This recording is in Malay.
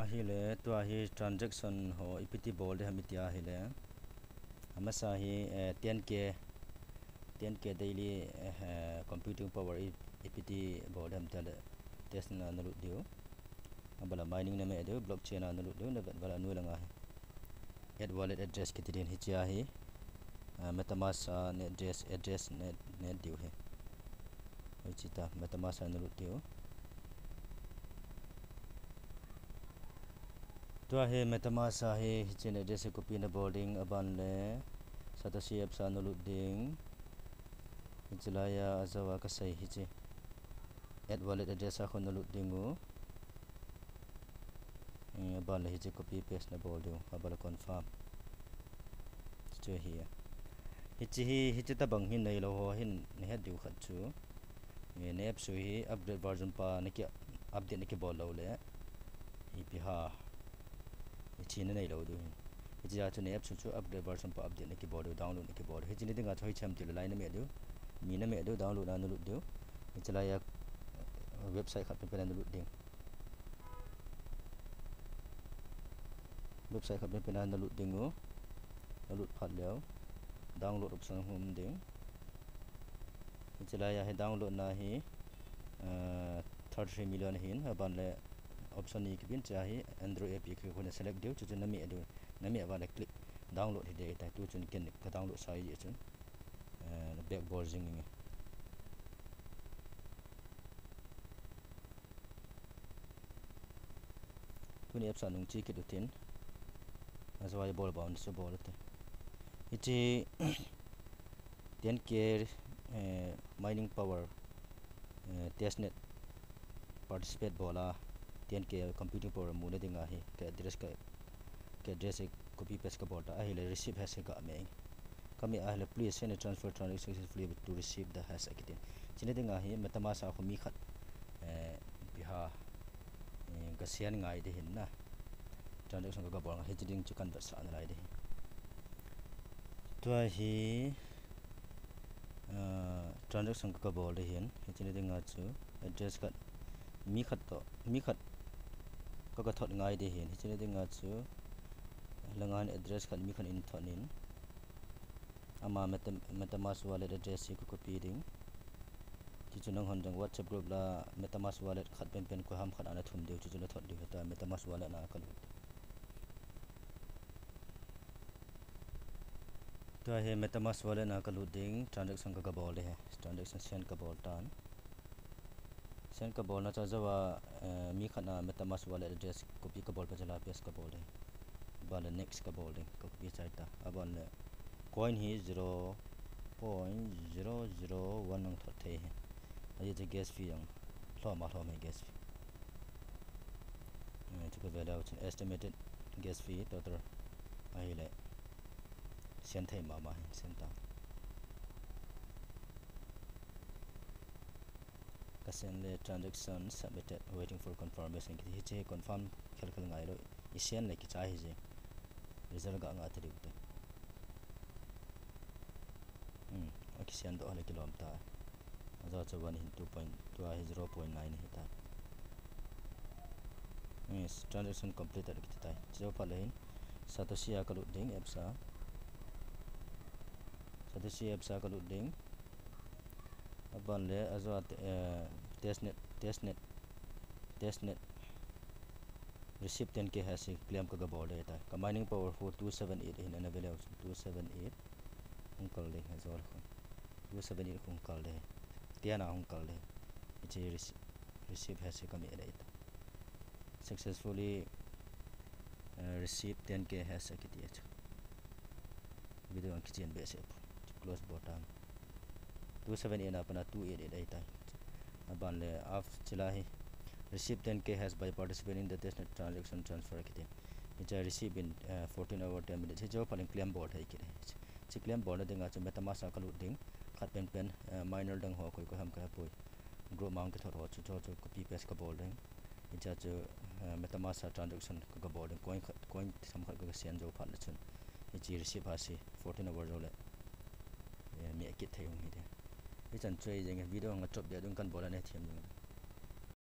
ahile to ahi transaction ho ipiti bol de hamitia ahile amasa hi 10k daily computing power ipiti bol de hamtale test na nalu dio abala mining na me dio blockchain na nalu dio na bala nu langa add wallet address kitidin hichia hi metamask net address net dio he hichita metamask na nalu dio to he metamask he hichin address copy na boarding aban le Satoshi app sa nalu ding hicilaya azawa kasai hichi add wallet address a khon nalu dingu aban le hichi copy paste na boarding abala confirm chu hi hichi ta bang hin nei lo ho hin ne ha diu khat chu ne app su hi upgrade version pa ne ki update ne ki bol lo le ipiha hichi ne nei lo du hichi ja chu ne app su chu upgrade version pa update ne ki bol download ne ki bol hichi ne dinga choi cham ti line ne me du mi ne me du download na lu du hichi la ya website khat pe na lu ding website khat pe na lu dingu nalut phat leo download option home ding hichila ya he download na hi 33 million hin aban le option ni kibin chahi android app ki khone select dio chu nami adu nami aban click download hi data tu chun ken ka download sai ye chun back browsing ni tu ni option nung chi ki dutin azwai bol bound so bol te iti 10k mining power testnet participate bola 10k computing power mune dinga hi ke address copy paste ka bota ahile receive has ka me kami ahile please send a transfer transaction successfully to receive the has akitin chine dinga hi metamask a khumi khat biha gasian ngai de hin na transaction ka bol he chiding chikan ba sa na lai de to hi transaction ka bol de hin chine dinga chu address ka mi khat ka thot ngai de hin chine dinga chu langan address khat mi khan in thonin ama metamask wallet address ko copy ding chi chunang hon jang whatsapp group la metamask wallet khat pen ko ham khat ana thum deu chu chuna thot deu ta metamask wallet na ka to he metamask wallet na ka lu ding transaction ka bol de he transaction send ka bol tan send ka bol na cha jawa mi khana metamask wallet address copy ka bol pa jala paste ka bol de bal next ka bol de copy chaita aban le coin hi 0.001 nang thot the he ai je gas fee yang thlo me gas fee to ka value estimated gas fee total ai le sen thai ma sen ta kasen le transaction submitted waiting for confirmation ki che confirm khel ngai lo isen le ki cha hi je result ga nga tri te aki sen do ale kilomta aza cha 1 into 2.2 hi 0.9 hi ta yes transaction completed ki ta jo pa le Satoshi akalu ding apsa Satoshi apsa akalu ding aban le azwa testnet receive 10k has claim ka bol data combining power for 278 in an available 278 unkal le azwa 278 unkal le tiana unkal le it receive has come data successfully receive 10k has akitiach video ang kitchen base close button 278 apana 288 data aban le af chilahi receive 10k has by participating in the testnet transaction transfer kiti which I receive in 14 hour 10 minutes he job falling claim board hai kire chi claim board dinga chu metamask akalu ding khat pen minor dang ho koi ko ham ka poi group mount ka thor ho chu copy paste ka board ding which chu metamask transaction ka board coin sam khat ka sen jo phat la chun he receive hasi 14 hour jo le me kit thayong hi de chan choi jeng video nga top de dung kan bola ne thiam jeng